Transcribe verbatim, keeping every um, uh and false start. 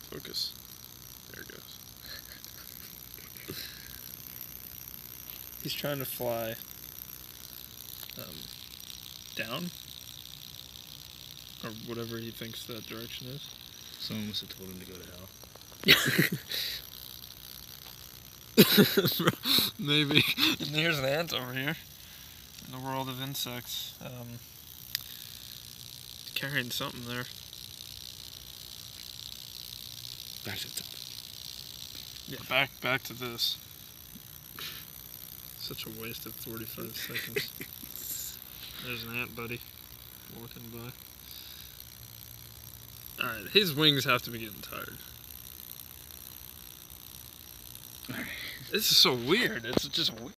Focus. There it goes. He's trying to fly um, down, or whatever he thinks that direction is. Someone must have told him to go to hell. Maybe. And here's an ant over here in the world of insects. Um, carrying something there. Back to the top. Yeah, back back to this. Such a waste of forty-five seconds. There's an ant buddy walking by. Alright, his wings have to be getting tired. This is so weird. It's just weird.